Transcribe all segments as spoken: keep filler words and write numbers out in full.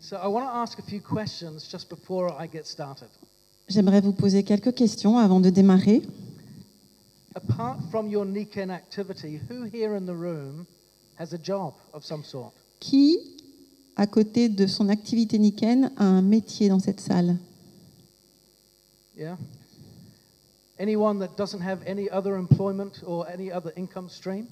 So I want to ask a few questions just before I get started. J'aimerais vous poser quelques questions avant de démarrer. Apart from your Niken activity, who here in the room has a job of some sort? Qui, à côté de son activité Niken, a un métier dans cette salle? Yeah? Anyone that doesn't have any other employment or any other income stream?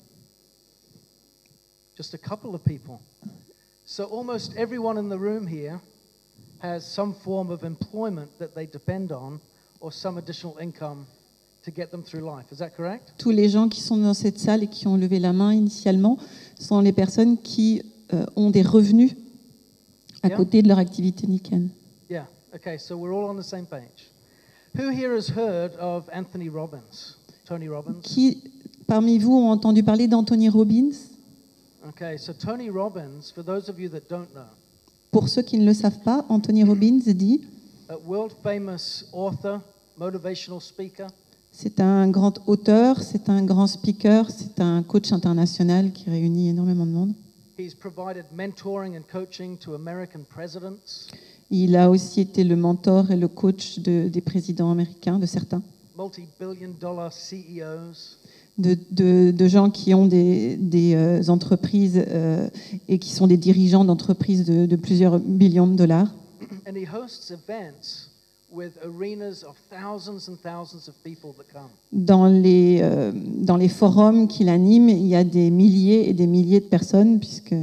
Just a couple of people. So almost everyone in the room here has some form of employment that they depend on or some additional income to get them through life. Is that correct? Tous les gens qui sont dans cette salle et qui ont levé la main initialement sont les personnes qui euh, ont des revenus à Yeah. côté de leur activité Niken. Yeah. Okay, so we're all on the same page. Who here has heard of Anthony Robbins? Tony Robbins? Qui, parmi vous, ont entendu parler d'Anthony Robbins? Okay, so Tony Robbins, for those of you that don't know, Pour ceux qui ne le savent pas, Anthony Robbins dit a world famous author, motivational speaker, c'est un grand auteur, c'est un grand speaker, c'est un coach international qui réunit énormément de monde. he's provided mentoring and coaching to American presidents, Il a aussi été le mentor et le coach de- des présidents américains, de certains, multi-billion dollar C E Os, de, de- de gens qui ont des, des, euh, entreprises euh, et qui sont des dirigeants d'entreprises de, de plusieurs millions de dollars. and he hosts events with arenas of thousands and thousands of people that come. Dans les, euh, dans les forums qu'il anime, il y a des milliers et des milliers de personnes, puisque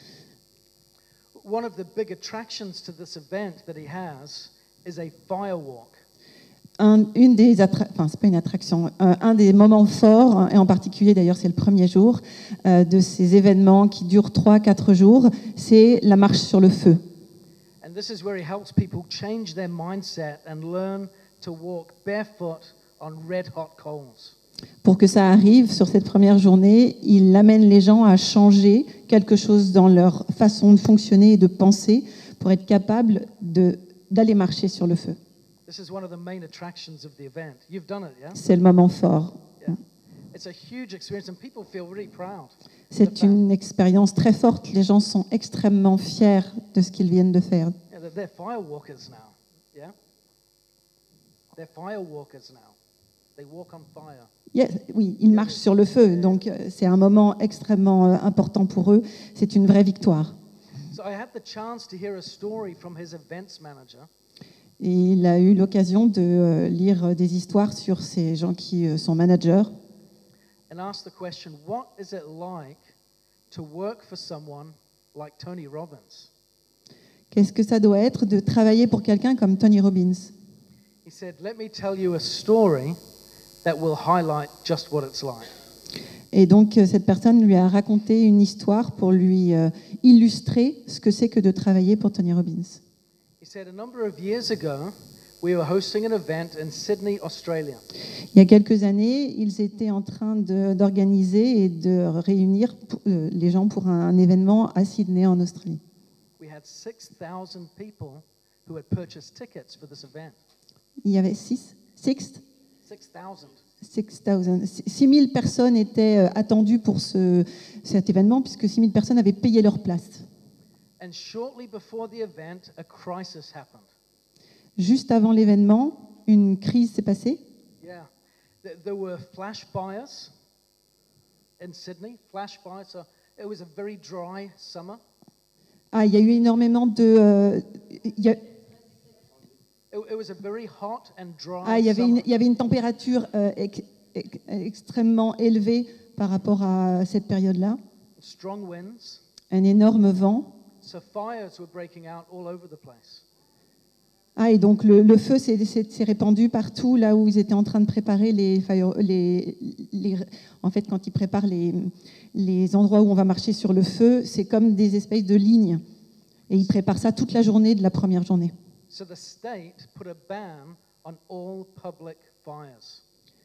One of the big attractions to this event that he has is a firewalk. un, une des attra- enfin, c'est pas une attraction, un, un des moments forts, et en particulier d'ailleurs c'est le premier jour, euh, de ces événements qui durent trois à quatre jours, c'est la marche sur le feu. And this is where he helps people change their mindset and learn to walk barefoot on red hot coals. Pour que ça arrive sur cette première journée, il amène les gens à changer quelque chose dans leur façon de fonctionner et de penser pour être capable de, d'aller marcher sur le feu. This is one of the main attractions of the event. You've done it, yeah? C'est le moment fort. Yeah. It's a huge experience and people feel really proud. C'est une expérience très forte. Les gens sont extrêmement fiers de ce qu'ils viennent de faire. Yeah, they're, they're firewalkers now. Yeah? They're firewalkers now. They walk on fire. Yes, oui, ils marchent sur le feu, donc euh, c'est un moment extrêmement euh, important pour eux. C'est une vraie victoire. So I had the chance to hear a story from his events manager. Et il a eu l'occasion de euh, lire des histoires sur ces gens qui euh, sont managers And ask the question, what is it like to work for someone like Tony Robbins? Qu'est-ce que ça doit être de travailler pour quelqu'un comme Tony Robbins? He said, let me tell you a story that will highlight just what it's like. Et donc, euh, cette personne lui a raconté une histoire pour lui euh, illustrer ce que c'est que de travailler pour Tony Robbins. He said, a number of years ago, we were hosting an event in Sydney, Australia. Il y a quelques années, ils étaient en train de- d'organiser et de réunir pour- euh, les gens pour un, un événement à Sydney, en Australie. We had six thousand people who had purchased tickets for this event. Il y avait six, six, six thousand. six thousand, six mille personnes étaient euh, attendues pour ce, cet événement, puisque six mille personnes avaient payé leur place. And shortly before the event, a crisis happened. Juste avant l'événement, une crise s'est passée. Yeah. Th- There were flash fires in Sydney, flash fires. So it was a very dry summer. Ah, il y a eu énormément de... euh, il y a- It, it was a very hot and dry ah, il y avait summer. une, il y avait une température euh, ex- ex- extrêmement élevée par rapport à cette période-là. Strong winds. Un énorme vent. So fires were breaking out all over the place. Ah, et donc le, le feu s'est, s'est- s'est répandu partout là où ils étaient en train de préparer les, fire- les, les- en fait, quand ils préparent les, les endroits où on va marcher sur le feu, c'est comme des espèces de lignes. Et ils préparent ça toute la journée de la première journée. So the state put a ban on all public fires.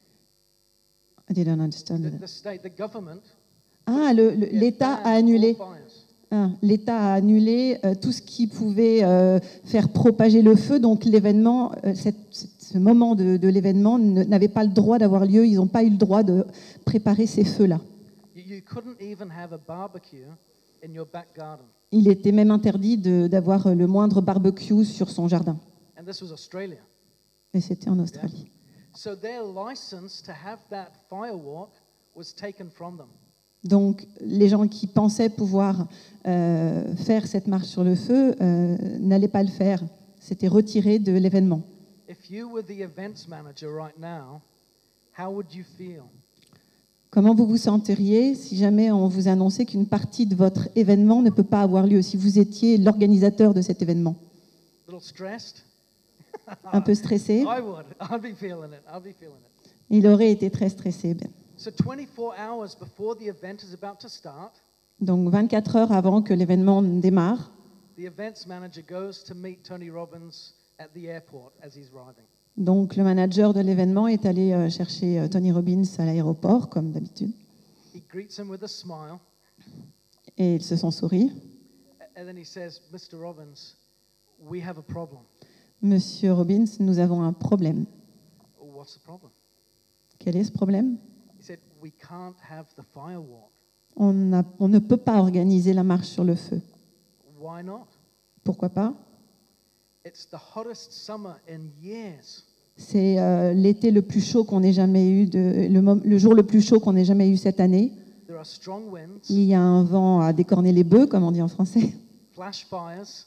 I didn't understand The, that. the state, the government, Ah, le- le- yeah, l'État banned a annulé. all fires. Ah, l'État a annulé euh, tout ce qui pouvait euh, faire propager le feu. Donc l'événement, euh, cette- cette- ce moment de, de l'événement ne- n'avait pas le droit d'avoir lieu. Ils n'ont pas eu le droit de préparer ces feux-là. You, you couldn't even have a barbecue in your back garden. Il était même interdit de- d'avoir le moindre barbecue sur son jardin. And this was Australia. Et c'était en Australie. So their license to have that firewalk was taken from them. Donc, les gens qui pensaient pouvoir euh, faire cette marche sur le feu euh, n'allaient pas le faire. C'était retiré de l'événement. If you were the events manager right now, how would you feel? Comment vous vous senteriez si jamais on vous annonçait qu'une partie de votre événement ne peut pas avoir lieu, si vous étiez l'organisateur de cet événement? A little stressed? Un peu stressé? I would. I'd be feeling it. I'd be feeling it. Il aurait été très stressé. Ben. So twenty-four hours before the event is about to start, Donc, vingt-quatre heures avant que l'événement démarre, the events manager goes to meet Tony Robbins at the airport as he's arriving. donc le manager de l'événement est allé euh, chercher euh, Tony Robbins à l'aéroport, comme d'habitude, He greets him with a smile, et ils se sont souris. and then he says, Mister Robbins, we have a problem. Monsieur Robbins, nous avons un problème. What's the problem? Quel est ce problème? He said, we can't have the firewalk. on, n'a- on ne peut pas organiser la marche sur le feu. Why not? Pourquoi pas? It's the hottest summer in years. C'est euh, l'été le plus chaud qu'on ait jamais eu, de, le, mom- le jour le plus chaud qu'on ait jamais eu cette année. There are strong winds, Il y a un vent à décorner les bœufs, comme on dit en français. flash fires,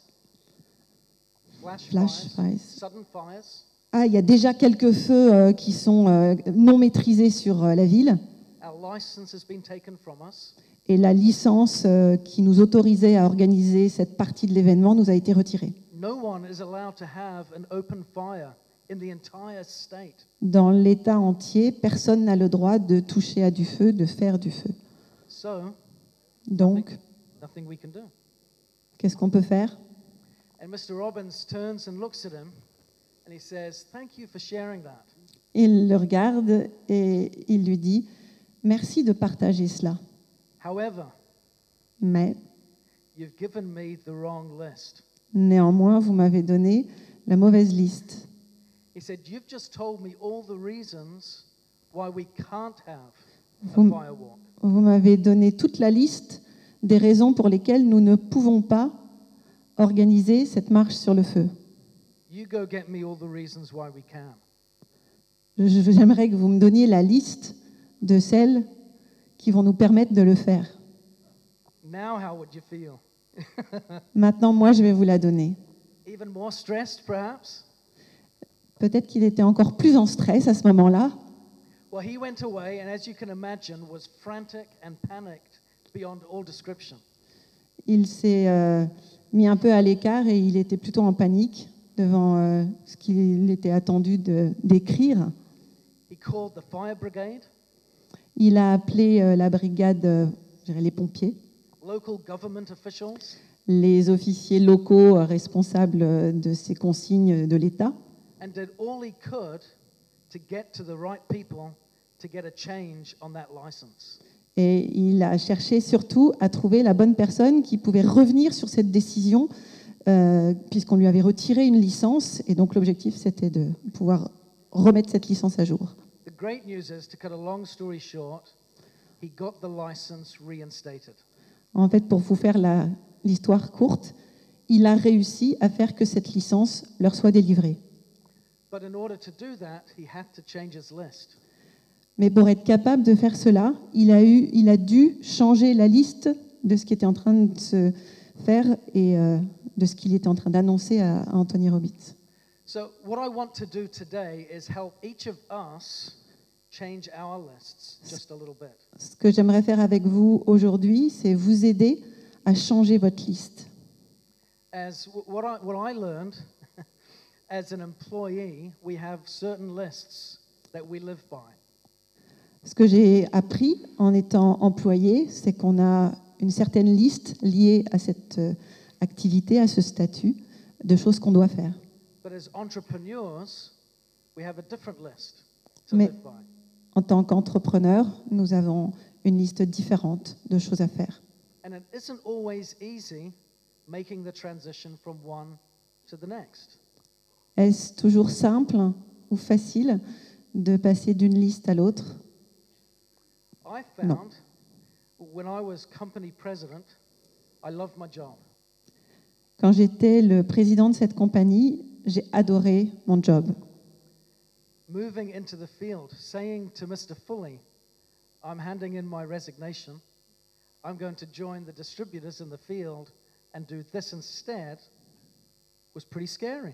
flash, Flash fires, fires. sudden fires. Ah, il y a déjà quelques feux euh, qui sont euh, non maîtrisés sur euh, la ville. Our license has been taken from us. Et la licence euh, qui nous autorisait à organiser cette partie de l'événement nous a été retirée. No one is allowed to have an open fire in the entire state. Dans l'État entier, personne n'a le droit de toucher à du feu, de faire du feu. So, Donc, nothing we can do. qu'est-ce qu'on peut faire? And Mister Robbins turns and looks at him and he says, Thank you for sharing that. Il le regarde et il lui dit « Merci de partager cela, However, mais you've given me the wrong list. néanmoins, vous m'avez donné la mauvaise liste. He said, You've just told me all the reasons why we can't have a Vous, firewalk. vous m'avez donné toute la liste des raisons pour lesquelles nous ne pouvons pas organiser cette marche sur le feu. You go get me all the reasons why we can. Je- J'aimerais que vous me donniez la liste de celles qui vont nous permettre de le faire. Now, how would you feel? Maintenant, moi, je vais vous la donner. Even more stressed, perhaps? Peut-être qu'il était encore plus en stress à ce moment-là. Well, he went away and, as you can imagine, was frantic and panicked beyond all description. Il s'est euh, mis un peu à l'écart et il était plutôt en panique devant euh, ce qu'il était attendu de- d'écrire. He called the fire brigade, Il a appelé euh, la brigade, euh, je dirais les pompiers, local government officials, les officiers locaux euh, responsables euh, de ces consignes de l'État, and did all he could to get to the right people to get a change on that license. et il a cherché surtout à trouver la bonne personne qui pouvait revenir sur cette décision, euh, puisqu'on lui avait retiré une licence, et donc l'objectif c'était de pouvoir remettre cette licence à jour. The great news is, to cut a long story short, he got the license reinstated. En fait, pour vous faire la- l'histoire courte, il a réussi à faire que cette licence leur soit délivrée. But in order to do that, he had to change his list. Mais pour être capable de faire cela, il a, eu, il a dû changer la liste de ce qui était en train de se faire et euh, de ce qu'il était en train d'annoncer à, à Anthony Robbins. So what I want to do today is help each of us change our lists just a little bit. Ce que j'aimerais faire avec vous aujourd'hui, c'est vous aider à changer votre liste. As w- what I, what I learned as an employee, we have certain lists that we live by. Ce que j'ai appris en étant employé, c'est qu'on a une certaine liste liée à cette euh, activité, à ce statut, de choses qu'on doit faire. But as entrepreneurs, we have a different list to Mais- live by. En tant qu'entrepreneur, nous avons une liste différente de choses à faire. And it isn't always easy making the transition from one to the next. Est-ce toujours simple ou facile de passer d'une liste à l'autre? I No. found when I was company president, I loved my job. Quand j'étais le président de cette compagnie, j'ai adoré mon job. Moving into the field, saying to Mister Foley, I'm handing in my resignation. I'm going to join the distributors in the field and do this instead was pretty scary.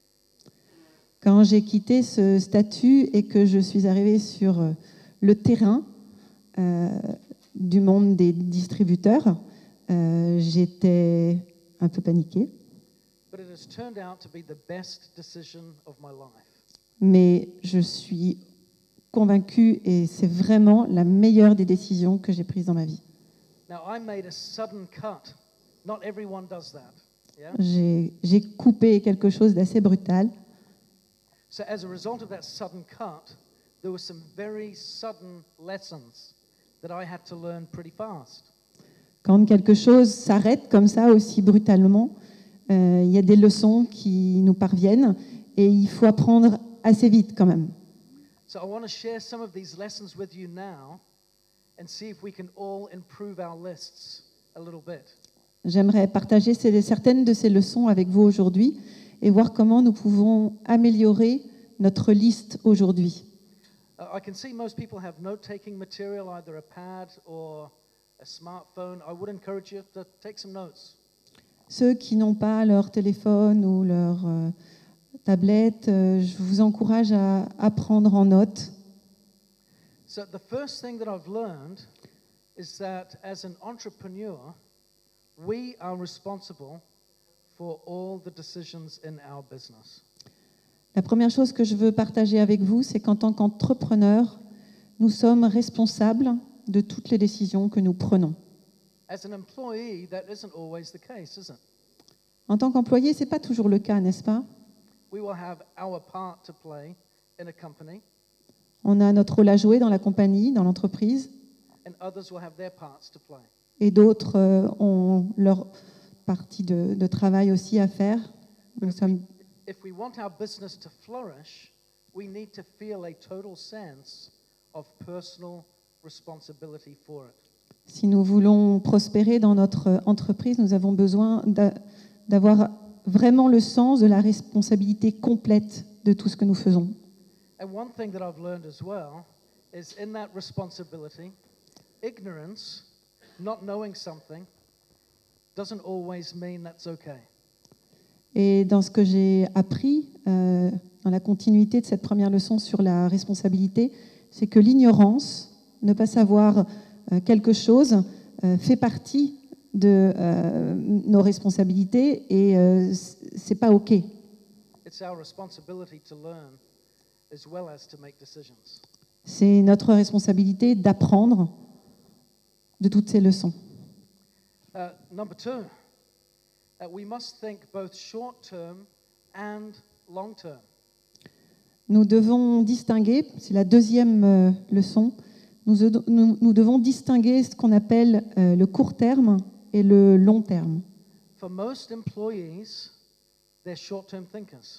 Quand j'ai quitté ce statut et que je suis arrivée sur euh, le terrain euh, du monde des distributeurs, euh, j'étais un peu paniquée. But it has turned out to be the best decision of my life. Mais je suis convaincue et c'est vraiment la meilleure des décisions que j'ai prises dans ma vie. Now, I made a sudden cut. Not everyone does that. Yeah? J'ai, j'ai coupé quelque chose d'assez brutal. So as a result of that sudden cut, there were some very sudden lessons that I had to learn pretty fast. Quand quelque chose s'arrête comme ça aussi brutalement, euh, il y a des leçons qui nous parviennent et il faut apprendre assez vite quand même. So I want to share some of these lessons with you now and see if we can all improve our lists a little bit. J'aimerais partager ces- certaines de ces leçons avec vous aujourd'hui et voir comment nous pouvons améliorer notre liste aujourd'hui. Uh, I can see most people have note-taking material, either a pad or a smartphone. I would encourage you to take some notes. Ceux qui n'ont pas leur téléphone ou leur euh, tablette, euh, je vous encourage à, à prendre en note. So the first thing that I've learned is that as an entrepreneur, we are responsible for all the decisions in our business. La première chose que je veux partager avec vous, c'est qu'en tant qu'entrepreneur, nous sommes responsables de toutes les décisions que nous prenons. As an employee, that isn't always the case, is it? En tant qu'employé, ce n'est pas toujours le cas, n'est-ce pas? We will have our part to play in a company, On a notre rôle à jouer dans la compagnie, dans l'entreprise, and others will have their parts to play. et d'autres euh, ont leur partie de, de travail aussi à faire. Nous sommes If we want our business to flourish, we need to feel a total sense of personal responsibility for it. Si nous voulons prospérer dans notre entreprise, nous avons besoin d'a- d'avoir vraiment le sens de la responsabilité complète de tout ce que nous faisons. And one thing that I've learned as well is in that responsibility, ignorance, not knowing something, doesn't always mean that's okay. Et dans ce que j'ai appris, euh, dans la continuité de cette première leçon sur la responsabilité, c'est que l'ignorance, ne pas savoir euh, quelque chose, euh, fait partie de euh, nos responsabilités et euh, c- c'est pas OK. It's our responsibility to learn as well as to make decisions. C'est notre responsabilité d'apprendre de toutes ces leçons. Uh, number two, uh, we must think both short-term and long-term. Nous devons distinguer, c'est la deuxième euh, leçon, nous, nous, nous devons distinguer ce qu'on appelle euh, le court terme et le long terme. For most employees, they're short-term thinkers.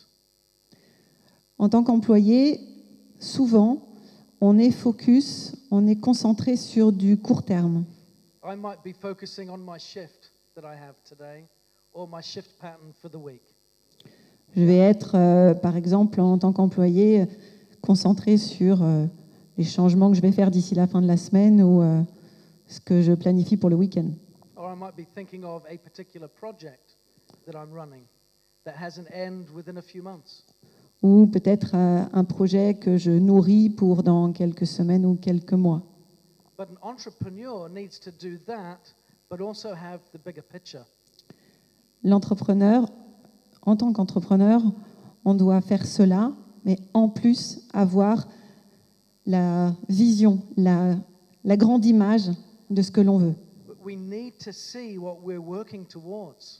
En tant qu'employé, souvent, on est focus, on est concentré sur du court terme. I might be focusing on my shift that I have today or my shift pattern for the week. Je vais être, euh, par exemple, en tant qu'employé, concentré sur euh, les changements que je vais faire d'ici la fin de la semaine ou euh, ce que je planifie pour le week-end. Or I might be thinking of a particular project that I'm running that has an end within a few months. Ou peut-être euh, un projet que je nourris pour dans quelques semaines ou quelques mois. But an entrepreneur needs to do that, but also have the bigger picture. L'entrepreneur, en tant qu'entrepreneur, on doit faire cela, mais en plus avoir la vision, la, la grande image de ce que l'on veut. But we need to see what we're working towards.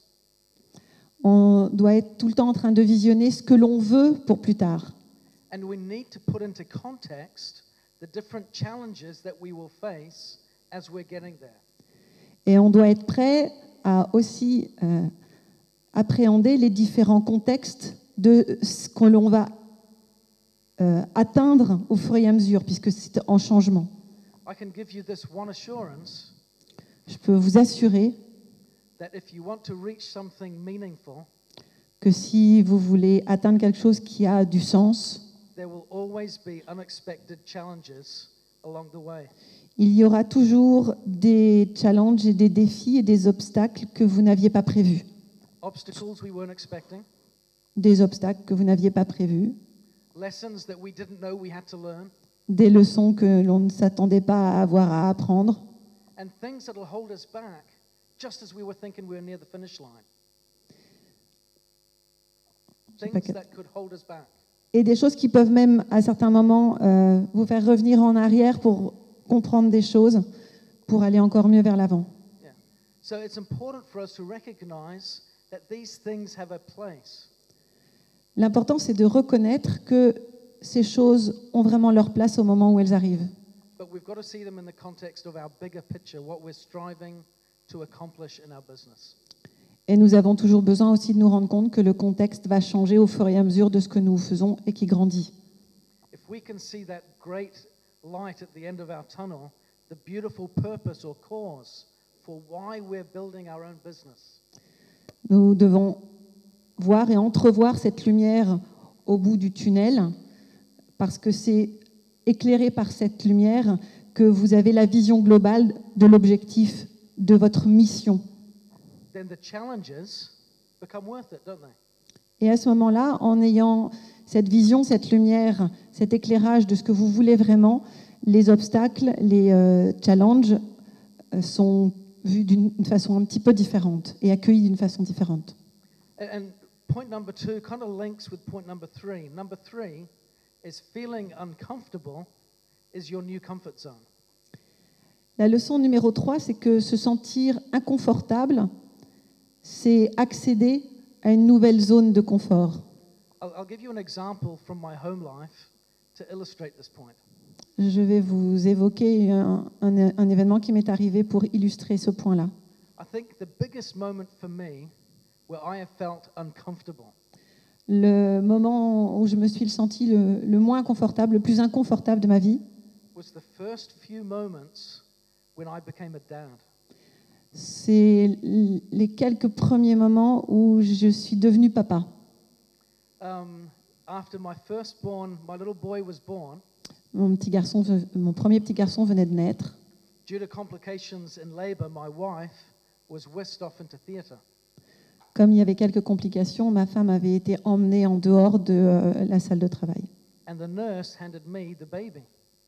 On doit être tout le temps en train de visionner ce que l'on veut pour plus tard. And we need to put into context the different challenges that we will face as we're getting there. Et on doit être prêt à aussi euh, appréhender les différents contextes de ce que l'on va euh, atteindre au fur et à mesure, puisque c'est en changement. I can give you this one assurance, Je peux vous assurer that if you want to reach something meaningful, que si vous voulez atteindre quelque chose qui a du sens, there will always be unexpected challenges along the way. il y aura toujours des challenges et des défis et des obstacles que vous n'aviez pas prévus. Obstacles we weren't expecting, Des obstacles que vous n'aviez pas prévus, lessons that we didn't know we had to learn, des leçons que l'on ne s'attendait pas à avoir à apprendre, and things that will hold us back just as we were thinking we were near the finish line. sais pas Things que- that could hold us back. et des choses qui peuvent même, à certains moments, euh, vous faire revenir en arrière pour comprendre des choses, pour aller encore mieux vers l'avant. Yeah. So it's important for us to recognize that these things have a place. L'important, c'est de reconnaître que ces choses ont vraiment leur place au moment où elles arrivent. But we've got to see them in the context of our bigger picture, what we're striving to accomplish in our business. Et nous avons toujours besoin aussi de nous rendre compte que le contexte va changer au fur et à mesure de ce que nous faisons et qui grandit. If we can see that great light at the end of our tunnel, the beautiful purpose or cause for why we're building our own business, Nous devons voir et entrevoir cette lumière au bout du tunnel, parce que c'est éclairé par cette lumière que vous avez la vision globale de l'objectif de votre mission. then the challenges become worth it, don't they? Et à ce moment-là, en ayant cette vision, cette lumière, cet éclairage de ce que vous voulez vraiment, les obstacles, les euh, challenges euh, sont vus d'une façon un petit peu différente et accueillis d'une façon différente. And, and point number two kind of links with point number three. Number three is feeling uncomfortable is your new comfort zone. La leçon numéro trois, c'est que se sentir inconfortable, c'est accéder à une nouvelle zone de confort. I'll, I'll give you an example from my home life to illustrate this point. Je vais vous évoquer un, un- un événement qui m'est arrivé pour illustrer ce point-là. I think the biggest moment for me where I have felt uncomfortable Le moment où je me suis senti le, le moins confortable, le plus inconfortable de ma vie, was the first few moments when I became a dad. c'est l- les quelques premiers moments où je suis devenue papa. Um, after my firstborn, my little boy was born, Mon, petit garçon, ve- mon premier petit garçon venait de naître. due to complications in labor, my wife was whisked off into theatre. Comme il y avait quelques complications, ma femme avait été emmenée en dehors de euh, la salle de travail. And the nurse handed me the baby.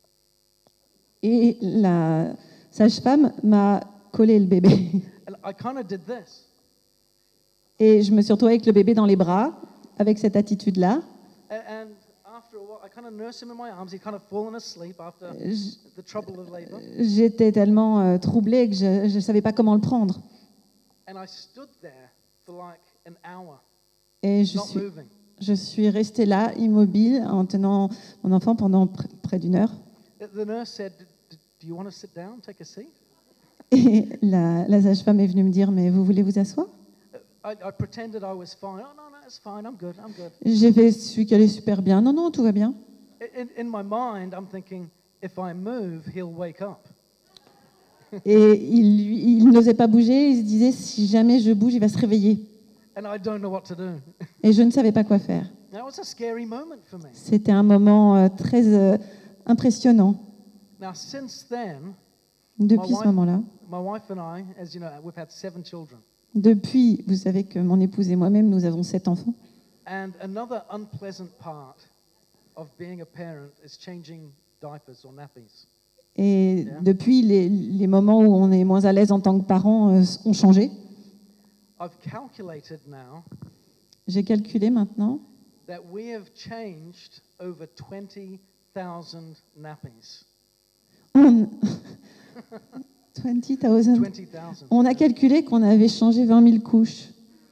Et la sage-femme m'a collé le bébé. And I kind of did this. Et je me suis retrouvée avec le bébé dans les bras, avec cette attitude-là. A- And after a while, I kind of nursed him in my arms. He'd kind of fallen asleep after J- the trouble of labor. J'étais tellement euh, troublée que je ne savais pas comment le prendre. And I stood there for like an hour, Et je not suis, moving. je suis restée là, immobile, en tenant mon enfant pendant pr- près d'une heure. The the nurse said, "D- d- Do you want to sit down, take a seat?" Et la, la sage-femme est venue me dire, mais vous voulez vous asseoir? Uh, I, I pretended I was fine. Oh, no, no, it's fine. I'm good. I'm good. J'ai fait celui qui allait super bien. Non, non, tout va bien. In, in my mind, I'm thinking, if I move, he'll wake up. Et il, lui- il n'osait pas bouger. Il se disait, si jamais je bouge, il va se réveiller. And I don't know what to do. Et je ne savais pas quoi faire. That was a scary moment for me. C'était un moment euh, très euh, impressionnant. Now, since then, Depuis My ce wife- moment-là, my wife and I, as you know, we've had seven children. depuis, vous savez que mon épouse et moi-même, nous avons sept enfants. And another unpleasant part of being a parent is changing diapers or nappies. Et Yeah. depuis, les, les moments où on est moins à l'aise en tant que parents euh, ont changé. I've calculated now J'ai calculé maintenant that we have changed over twenty thousand nappies. on... vingt mille. twenty thousand. On a calculé qu'on avait changé vingt mille couches.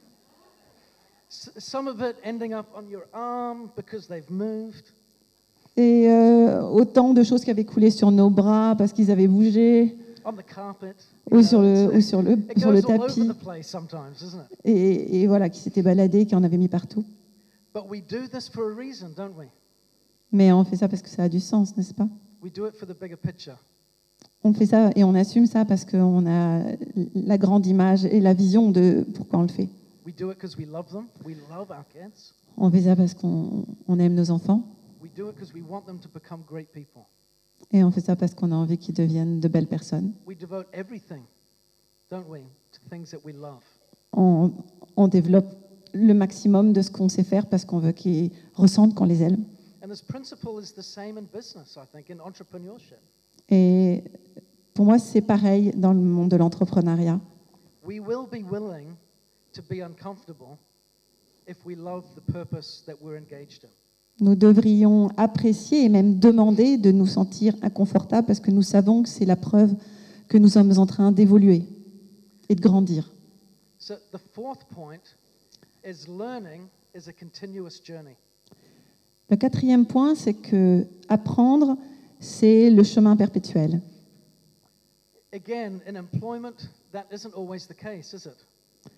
S- some of it ending up on your arm because they've moved. Et euh, autant de choses qui avaient coulé sur nos bras parce qu'ils avaient bougé, On the carpet. you ou know, sur le, it's- ou sur le, It sur le goes all over tapis, the place sometimes, isn't it? et, et voilà, qui s'étaient baladés, qui en avaient mis partout. But we do this for a reason, don't we? Mais on fait ça parce que ça a du sens, n'est-ce pas? We do it for the bigger picture. On fait ça et on assume ça parce qu'on a la grande image et la vision de pourquoi on le fait. We do it because we love them. We love our kids. On fait ça parce qu'on on aime nos enfants We do it because we want them to become great people. et on fait ça parce qu'on a envie qu'ils deviennent de belles personnes. We devote everything, don't we, to things that we love. On, on développe le maximum de ce qu'on sait faire parce qu'on veut qu'ils ressentent qu'on les aime. And this principle is the same in business, I think, in entrepreneurship. Et pour moi, c'est pareil dans le monde de l'entrepreneuriat. We will be willing to be uncomfortable if we love the purpose that we're engaged in. Nous devrions apprécier et même demander de nous sentir inconfortables parce que nous savons que c'est la preuve que nous sommes en train d'évoluer et de grandir. So the fourth point is learning is a continuous journey. Le quatrième point, c'est que apprendre, c'est le chemin perpétuel. Again, in employment, that isn't always the case, is it?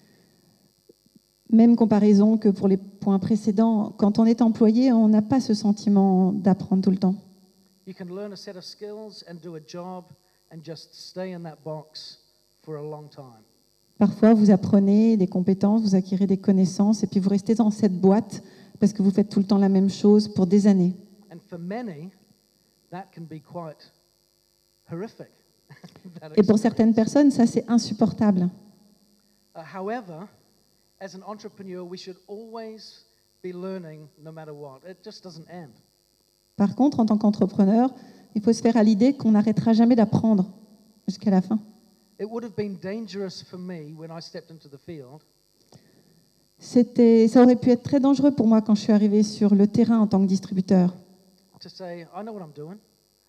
Même comparaison que pour les points précédents, quand on est employé, on n'a pas ce sentiment d'apprendre tout le temps. You can learn a set of skills and do a job and just stay in that box for a long time. Parfois, vous apprenez des compétences, vous acquérez des connaissances, et puis vous restez dans cette boîte parce que vous faites tout le temps la même chose pour des années. And for many, that can be quite horrific. that Et pour experience. certaines personnes, ça, c'est insupportable. Uh, however, as an entrepreneur, we should always be learning no matter what. It just doesn't end. Par contre, en tant qu'entrepreneur, il faut se faire à l'idée qu'on n'arrêtera jamais d'apprendre jusqu'à la fin. It would have been dangerous for me when I stepped into the field C'était, ça aurait pu être très dangereux pour moi quand je suis arrivée sur le terrain en tant que distributeur. to say, I know what I'm doing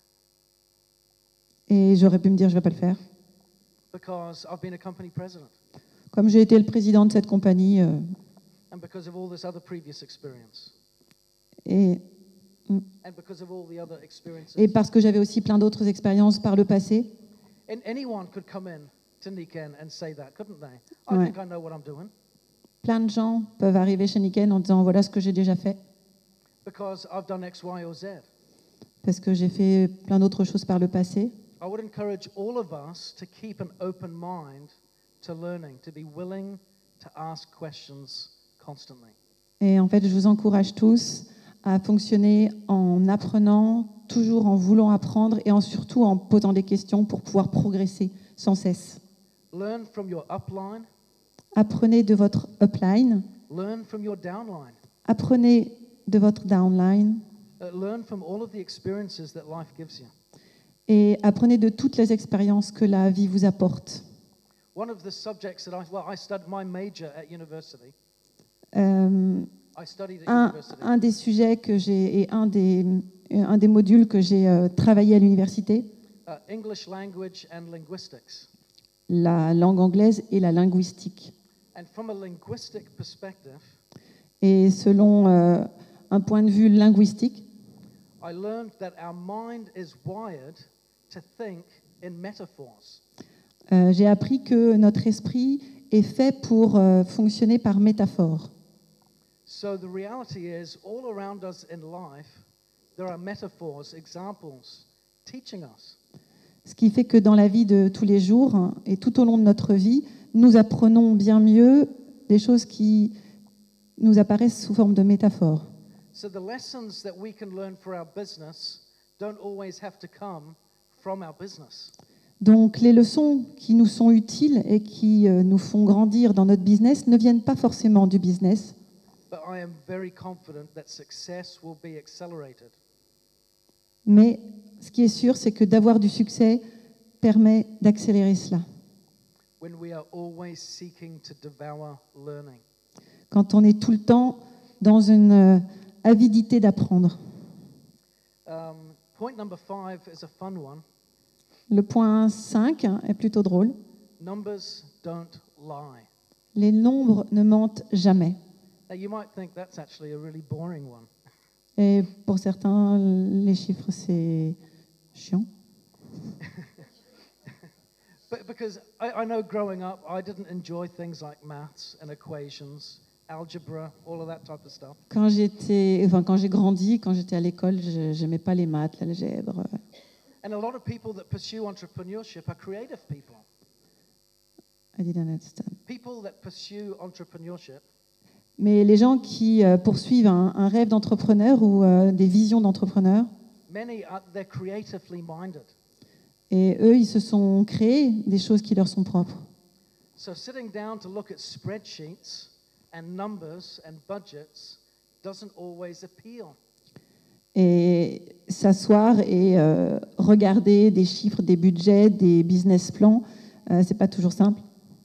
Et j'aurais pu me dire, je ne vais pas le faire. because I've been a company president Comme j'ai été le président de cette compagnie, euh, and because of all this other previous experience et, and because of all the other experiences. et parce que j'avais aussi plein d'autres expériences par le passé. And anyone could come in to Niken and say that, couldn't they? I Ouais. think I know what I'm doing Plein de gens peuvent arriver chez Niken en disant, voilà ce que j'ai déjà fait, because I've done X, Y, or Z. parce que j'ai fait plein d'autres choses par le passé. I would encourage all of us to keep an open mind to learning, to be willing to ask questions constantly. Et en fait, je vous encourage tous à fonctionner en apprenant, toujours en voulant apprendre et en, surtout en posant des questions pour pouvoir progresser sans cesse. Learn from your upline, Apprenez de votre upline, learn from your downline, apprenez de votre downline uh, learn from all of the experiences that life gives you. et apprenez de toutes les expériences que la vie vous apporte. One of the subjects that I, well, I studied my major at university. Euh, I studied at un, university. un des sujets que j'ai et un des, un des modules que j'ai euh, travaillé à l'université, Uh, English language and linguistics. la langue anglaise et la linguistique. And from a linguistic perspective, Et selon euh, un point de vue linguistique, I learned that our mind is wired to think in metaphors. euh, j'ai appris que notre esprit est fait pour euh, fonctionner par métaphore. So the reality is, all around us in life, there are metaphors, examples, teaching us. Ce qui fait que dans la vie de tous les jours hein, et tout au long de notre vie, nous apprenons bien mieux des choses qui nous apparaissent sous forme de métaphores. So the lessons that we can learn for our business don't always have to come from our business. Donc les leçons qui nous sont utiles et qui euh, nous font grandir dans notre business ne viennent pas forcément du business, But I am very confident that success will be accelerated mais ce qui est sûr, c'est que d'avoir du succès permet d'accélérer cela. when we are always seeking to devour learning. Quand on est tout le temps dans une euh, avidité d'apprendre. Um, point number five is a fun one. Le point cinq hein, est plutôt drôle. Numbers don't lie. Les nombres ne mentent jamais. Now you might think that's actually a really boring one. Et pour certains, les chiffres, c'est chiant. But because I, I know growing up, I didn't enjoy things like maths and equations, algebra, all of that type of stuff. Quand j'étais, enfin, quand j'ai grandi, quand j'étais à l'école, je n'aimais pas les maths, l'algèbre. And a lot of people that pursue entrepreneurship are creative people. I didn't understand. People that pursue entrepreneurship Mais les gens qui euh, poursuivent un, un rêve d'entrepreneur ou euh, des visions d'entrepreneur, many are they're creatively minded. et eux, ils se sont créés des choses qui leur sont propres. So sitting down to look at spreadsheets and numbers and budgets doesn't always appeal. Et s'asseoir et euh, regarder des chiffres, des budgets, des business plans, euh, c'est pas toujours simple,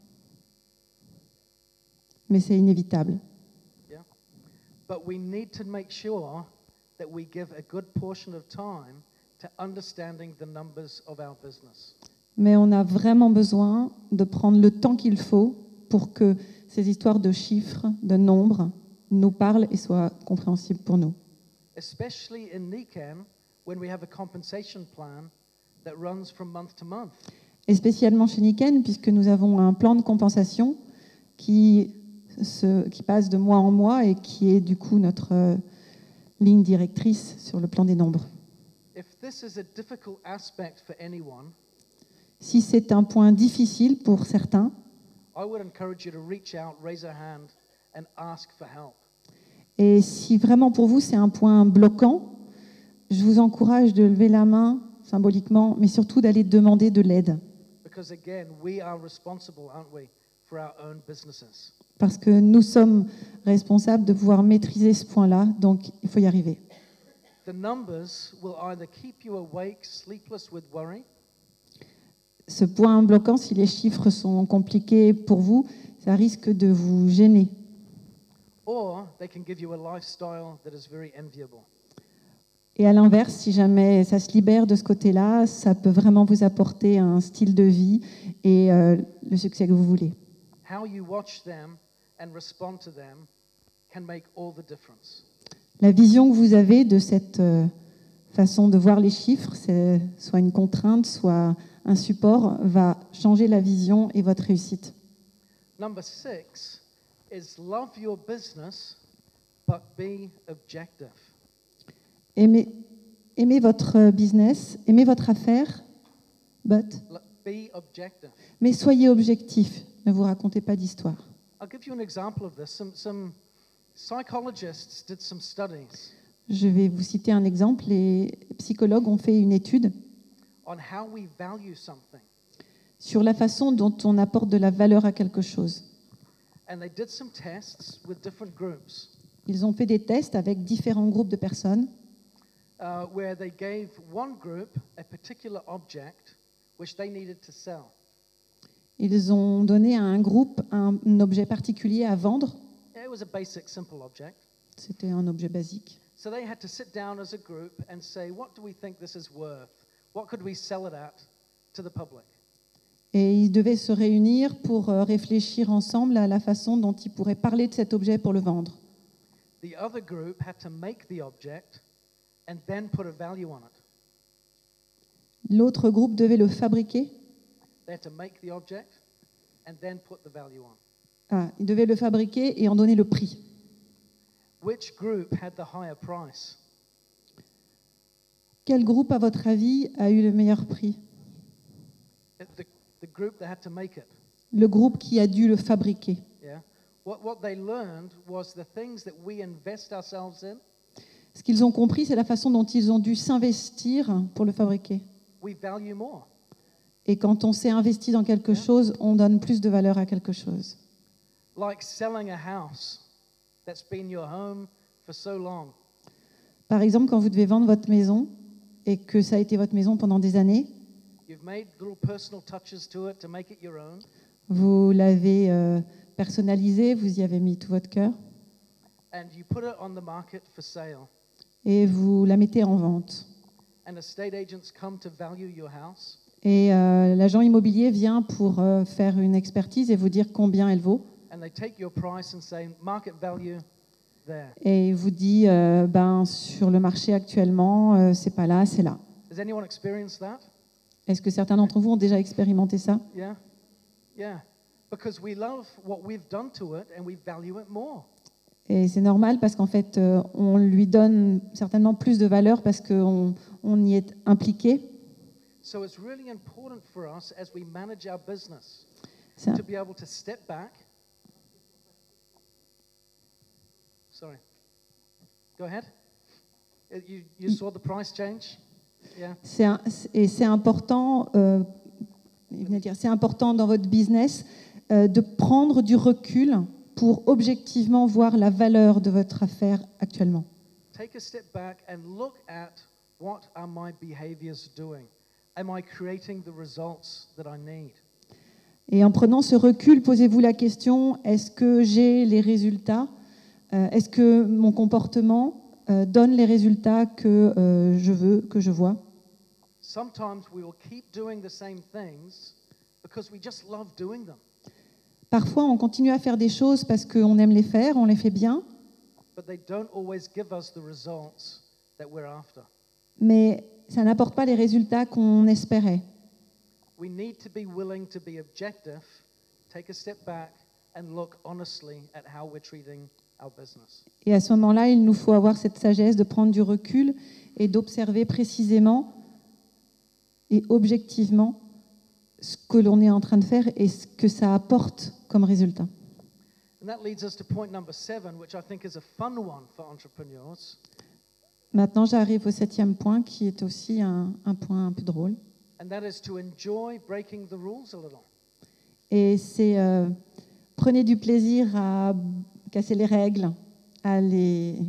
mais c'est inévitable. Yeah. But we need to make sure that we give a good portion of time to understanding the numbers of our business. Mais on a vraiment besoin de prendre le temps qu'il faut pour que ces histoires de chiffres, de nombres, nous parlent et soient compréhensibles pour nous. Especially in Nican, when we have a compensation plan that runs from month to month. Et spécialement chez Niken, puisque nous avons un plan de compensation qui, se, qui passe de mois en mois et qui est du coup notre euh, ligne directrice sur le plan des nombres. If this is a difficult aspect for anyone, Si c'est un point difficile pour certains, I would encourage you to reach out, raise a hand, and ask for help. et si vraiment pour vous c'est un point bloquant, je vous encourage de lever la main symboliquement, mais surtout d'aller demander de l'aide. Because again, we are responsible, aren't we, for our own businesses. Parce que nous sommes responsables de pouvoir maîtriser ce point-là, donc il faut y arriver. The numbers will either keep you awake, sleepless with worry, Ce point bloquant, si les chiffres sont compliqués pour vous, ça risque de vous gêner. or they can give you a lifestyle that is very enviable. Et à l'inverse, si jamais ça se libère de ce côté-là, ça peut vraiment vous apporter un style de vie et euh, le succès que vous voulez. How you watch them and respond to them can make all the difference. La vision que vous avez de cette euh, façon de voir les chiffres, c'est soit une contrainte, soit un support, va changer la vision et votre réussite. Number six is love your business, but be objective. Aimez, aimez votre business, aimez votre affaire, but, L- Be objective. mais soyez objectif. Ne vous racontez pas d'histoire. I'll give you an example of this. Some, some psychologists did some studies Je vais vous citer un exemple. Les psychologues ont fait une étude on how we value something. sur la façon dont on apporte de la valeur à quelque chose. And they did some tests with different groups Ils ont fait des tests avec différents groupes de personnes uh, where they gave one group a particular object which they needed to sell. Ils ont donné à un groupe un, un objet particulier à vendre. It was a basic, simple object. C'était un objet basique. So they had to sit down as a group and say, what do we think this is worth? What could we sell it at to the public? Et ils devaient se réunir pour euh, réfléchir ensemble à la façon dont ils pourraient parler de cet objet pour le vendre. The other group had to make the object and then put a value on it. L'autre groupe devait le fabriquer. They had to make the object and then put the value on. Ah, ils devaient le fabriquer et en donner le prix. Which group had the higher price? Quel groupe, à votre avis, a eu le meilleur prix? The, the group that had to make it. Le groupe qui a dû le fabriquer. Yeah. What, what they learned was the things that we invest ourselves in, Ce qu'ils ont compris, c'est la façon dont ils ont dû s'investir pour le fabriquer. we value more. Et quand on s'est investi dans quelque chose, on donne plus de valeur à quelque chose. Like selling a house that's been your home for so long. Par exemple, quand vous devez vendre votre maison et que ça a été votre maison pendant des années, You've made little personal touches to it to make it your own. vous l'avez euh, personnalisé, vous y avez mis tout votre cœur And you put it on the market for sale. et vous la mettez en vente. And estate agents come to value your house. Et euh, l'agent immobilier vient pour euh, faire une expertise et vous dire combien elle vaut. And they take your price and say, market value there. Et il vous dit, euh, ben, sur le marché actuellement, euh, c'est pas là, c'est là. Has anyone experienced that? Est-ce que certains d'entre vous ont déjà expérimenté ça? Yeah? Yeah. Because we love what we've done to it and we value it more. Et c'est normal parce qu'en fait, euh, on lui donne certainement plus de valeur parce qu'on on y est impliqué. So it's really important for us as we manage our business C'est un- to be able to step back. Sorry. Go ahead. Uh, You, you saw the price change? Yeah. c'est un- et c'est important, euh, il venait de dire, c'est important dans votre business euh, de prendre du recul pour objectivement voir la valeur de votre affaire actuellement. Take a step back and look at what are my behaviors doing? Am I creating the results that I need? Et en prenant ce recul, posez-vous la question, est-ce que j'ai les résultats? Euh, Est-ce que mon comportement euh, donne les résultats que euh, je veux, que je vois? Sometimes we will keep doing the same things because we just love doing them. Parfois, on continue à faire des choses parce qu'on aime les faire, on les fait bien, But they don't always give us the results that we're after. mais ça n'apporte pas les résultats qu'on espérait. We need to be willing to be objective, take a step back, and look honestly at how we're treating our business. Et à ce moment-là, il nous faut avoir cette sagesse de prendre du recul et d'observer précisément et objectivement ce que l'on est en train de faire et ce que ça apporte comme résultat. And that leads us to point number seven, which I think is a fun one for entrepreneurs. Maintenant, j'arrive au septième point qui est aussi un, un point un peu drôle. And that is to enjoy breaking the rules a little. Et c'est euh, prenez du plaisir à casser les règles, à les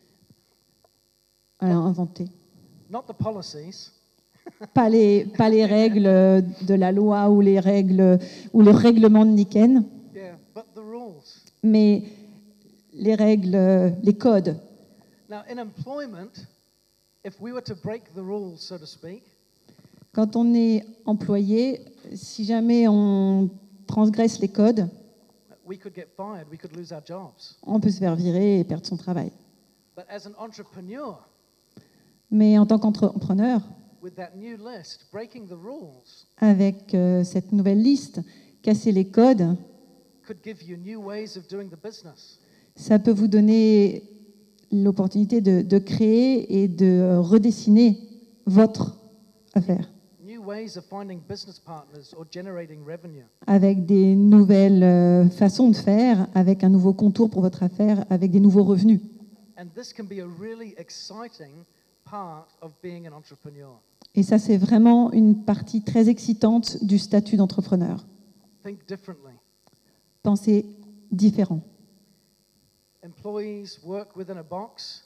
à inventer. Not the policies, Pas les, pas les règles de la loi ou les règles ou le règlement de Niken, yeah, but the rules. mais les règles, les codes. Now, in employment, if we were to break the rules, so to speak, Quand on est employé, si jamais on transgresse les codes, we could get fired, we could lose our jobs. on peut se faire virer et perdre son travail. But as an entrepreneur, Mais en tant qu'entrepreneur, with that new list, breaking the rules avec euh, cette nouvelle liste, casser les codes, could give you new ways of doing the business. ça peut vous donner l'opportunité de, de créer et de redessiner votre affaire New ways of finding business partners or generating revenue. avec des nouvelles euh, façons de faire, avec un nouveau contour pour votre affaire, avec des nouveaux revenus. And this can be a really exciting part of being an entrepreneur. Et ça, c'est vraiment une partie très excitante du statut d'entrepreneur. Think differently. Pensez différent. Employees work within a box,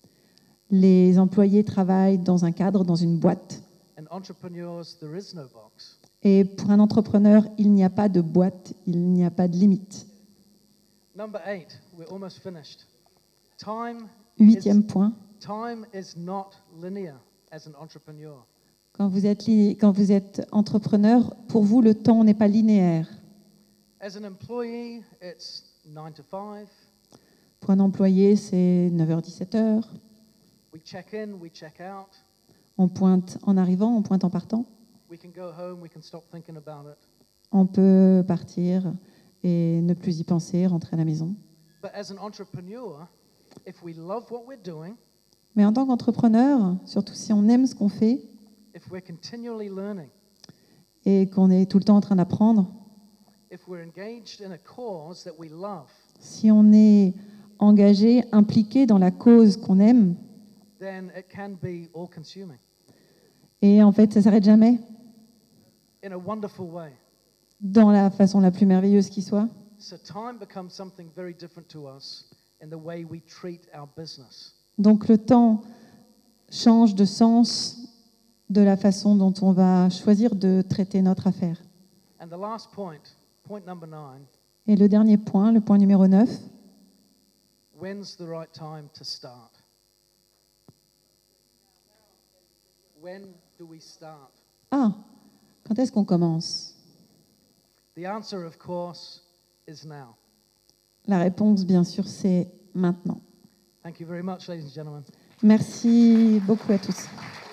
Les employés travaillent dans un cadre, dans une boîte. and entrepreneurs, there is no box. Et pour un entrepreneur, il n'y a pas de boîte, il n'y a pas de limite. Number eight, we're almost finished. Time Huitième is, point, time is not linear as an entrepreneur. quand vous êtes, li- quand vous êtes entrepreneur, pour vous, le temps n'est pas linéaire. As an employee, it's nine to five. Pour un employé, c'est neuf heures dix-sept heures. We check in, we check out. On pointe en arrivant, on pointe en partant. We can go home, we can stop thinking about it. On peut partir et ne plus y penser, rentrer à la maison. But as an entrepreneur, if we love what we're doing, Mais en tant qu'entrepreneur, surtout si on aime ce qu'on fait if we're continually learning, et qu'on est tout le temps en train d'apprendre, if we're engaged in a cause that we love, si on est engagé, impliqué dans la cause qu'on aime, then it can be all-consuming et en fait, ça s'arrête jamais, in a wonderful way. dans la façon la plus merveilleuse qui soit. So time becomes something very different to us in the way we treat our business. Donc le temps change de sens de la façon dont on va choisir de traiter notre affaire. And the last point, point number nine, Et le dernier point, le point numéro neuf, when's the right time to start? When do we start? ah, quand est-ce qu'on commence? The answer, of course, is now. La réponse, bien sûr, c'est maintenant. Thank you very much, ladies and gentlemen. Merci beaucoup à tous.